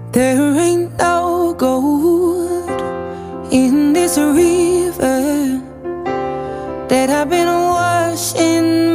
There ain't no gold in this river that I've been washing